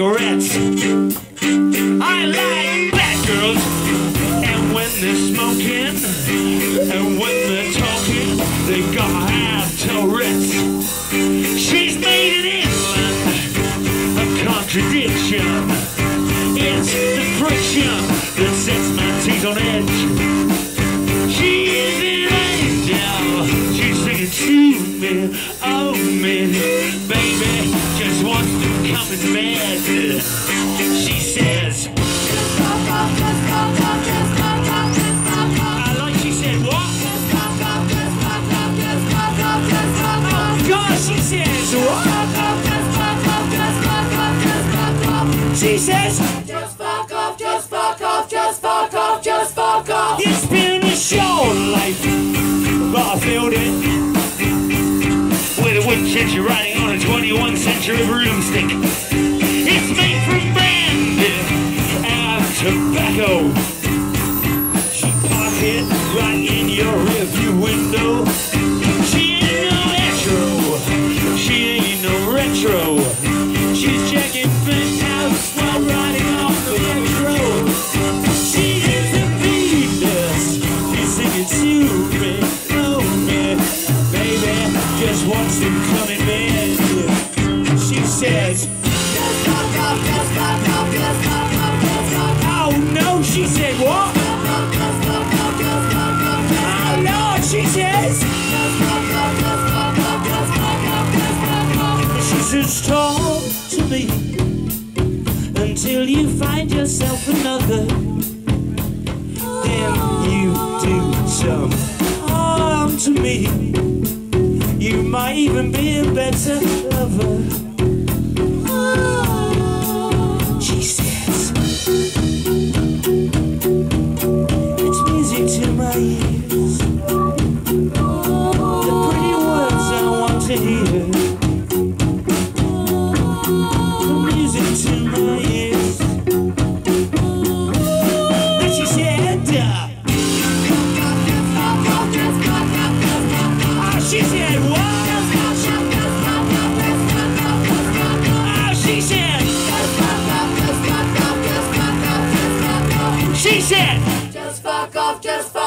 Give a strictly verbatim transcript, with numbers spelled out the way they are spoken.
cigarettes. I like black girls, and when they're smoking, and when they're talking, they gotta have Tourette's. She's made in England, a contradiction. It's the friction that sets my teeth on edge. She is an angel, she's singing to me, oh me, baby, just wants to come in bed. She says, just fuck off, just fuck off, just fuck off, just fuck off. I like she said, what? Just fuck off, just fuck off, just fuck off, just fuck off. Oh God, she says, what? Just fuck off, just fuck off, just fuck off, just fuck off. She says, just fuck off, just fuck off, just fuck off, just fuck off. It's been a short life, but I filled it with a woodchitcher riding on a twenty-one century broomstick. It's made from brandy and tobacco. She parked it right in your rearview window. She ain't no retro, she ain't no retro. She's checking penthouse while riding off the metro. She is a Venus, she's singing to me, oh me, baby, just wants to come in bed. She says, just fuck off, just fuck off, just fuck off, just fuck off. Oh no, she said what? Just fuck off, just fuck off, just fuck off. Oh Lord, she says, just fuck off, just fuck off, just fuck off, just fuck off. She says, talk to me until you find yourself another. Then you do some harm to me. You might even be a better lover. She says, it's music to my ears, the pretty words I want to hear. The music to my ears. And she said, oh, she said what? She said, just fuck off, just fuck off.